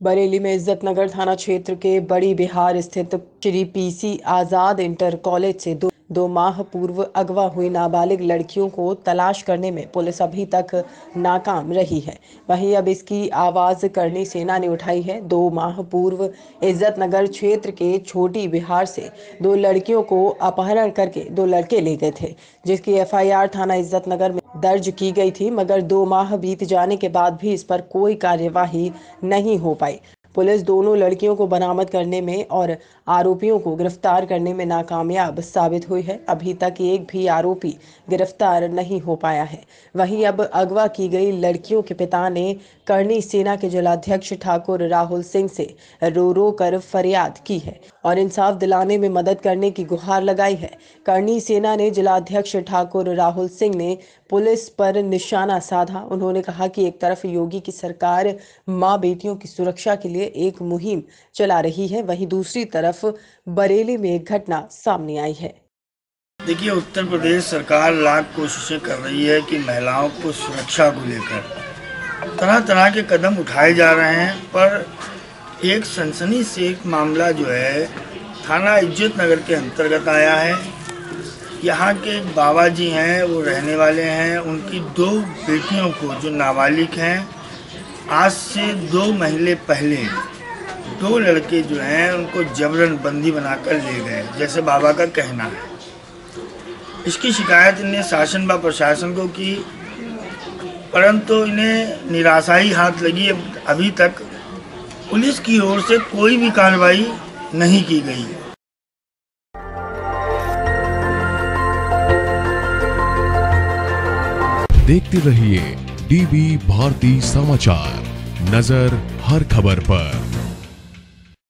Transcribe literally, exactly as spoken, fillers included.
बरेली में इज्जतनगर थाना क्षेत्र के बड़ी बिहार स्थित Shri PC Azad inter college से दो दो माह पूर्व अगवा हुई नाबालिग लड़कियों को तलाश करने में पुलिस अभी तक नाकाम रही है। वहीं अब इसकी आवाज करनी सेना ने उठाई है। दो माह पूर्व इज्जतनगर क्षेत्र के छोटी बिहार से दो लड़कियों को अपहरण करके दो लड़के ले गए थे, जिसकी एफ आई आर थाना इज्जतनगर में दर्ज की गई थी, मगर दो माह बीत जाने के बाद भी इस पर कोई कार्यवाही नहीं हो पाई। पुलिस दोनों लड़कियों को बरामद करने में और आरोपियों को गिरफ्तार करने में नाकामयाब साबित हुई है। अभी तक एक भी आरोपी गिरफ्तार नहीं हो पाया है। वहीं अब अगवा की गई लड़कियों के पिता ने करनी सेना के जिलाध्यक्ष ठाकुर राहुल सिंह से रो रो कर फरियाद की है और इंसाफ दिलाने में मदद करने की गुहार लगाई है। करनी सेना ने जिलाध्यक्ष ठाकुर राहुल सिंह ने पुलिस पर निशाना साधा। उन्होंने कहा कि एक तरफ योगी की सरकार मां बेटियों की सुरक्षा के लिए एक मुहिम चला रही है, वहीं दूसरी तरफ बरेली में एक घटना सामने आई है। देखिए, उत्तर प्रदेश सरकार लाख कोशिशें कर रही है कि महिलाओं को सुरक्षा को लेकर तरह तरह के कदम उठाए जा रहे हैं, पर एक सनसनी से एक मामला जो है थाना इज्जतनगर के अंतर्गत आया है। यहाँ के एक बाबा जी हैं, वो रहने वाले हैं, उनकी दो बेटियों को जो नाबालिग हैं, आज से दो महीने पहले दो लड़के जो हैं उनको जबरन बंदी बनाकर ले गए, जैसे बाबा का कहना है। इसकी शिकायत इन्हें शासन व प्रशासन को की, परंतु इन्हें निराशा ही हाथ लगी। अभी तक पुलिस की ओर से कोई भी कार्रवाई नहीं की गई। देखते रहिए डीबी भारती समाचार, नजर हर खबर पर।